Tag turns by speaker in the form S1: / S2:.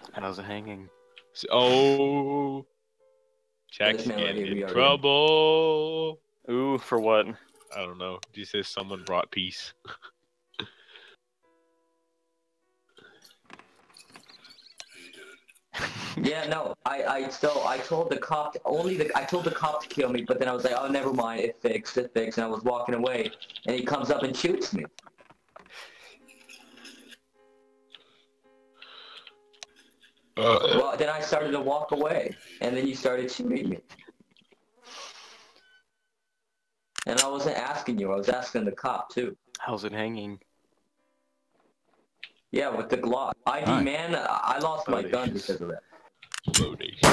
S1: How's it hanging?
S2: Oh, Jack's
S3: This man right
S2: getting
S3: here, we
S2: in
S3: already-
S2: trouble.
S1: Ooh, for what?
S2: I don't know. He says someone brought peace.
S3: Yeah, no, I told the cop I told the cop to kill me, but then I was like, oh, never mind, it fixed, and I was walking away, and he comes up and shoots me. Well, then I started to walk away, and then you started shooting me. And I wasn't asking you, I was asking the cop, too.
S1: How's it hanging?
S3: Yeah, with the Glock. ID
S4: Hi.
S3: man, I lost my
S1: Bodacious.
S3: gun because of that.
S2: Bodacious.